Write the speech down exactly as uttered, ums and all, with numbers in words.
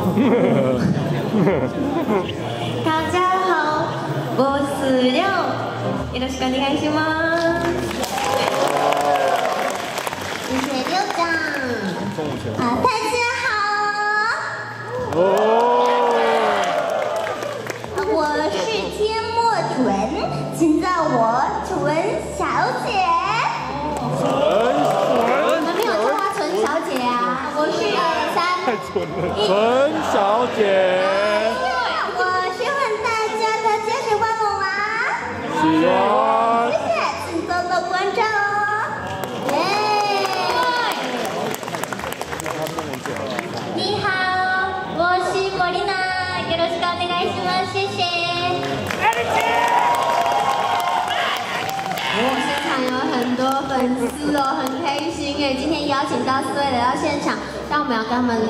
大家好，我是亮，よろしくお願いします。谢谢六长。啊，大家好。哦。我是天墨纯，请叫我纯小姐。纯。我没有叫她纯小姐啊，我是三。太纯了。纯小姐。 喜欢，谢谢，请多多关照哦。耶！你好，我是莫莉娜，よろしくお願いします，谢谢。我现场有很多粉丝哦，很开心哎，今天邀请到四位来到现场，让我们要跟他们。